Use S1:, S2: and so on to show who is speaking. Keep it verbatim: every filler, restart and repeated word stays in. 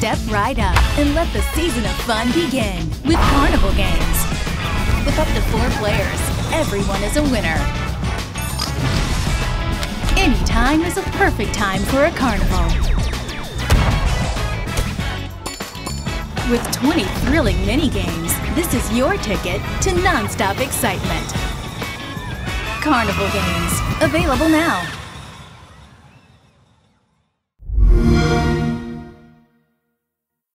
S1: Step right up and let the season of fun begin with Carnival Games. With up to four players, everyone is a winner. Any time is a perfect time for a carnival. With twenty thrilling mini-games, this is your ticket to non-stop excitement. Carnival Games, available now.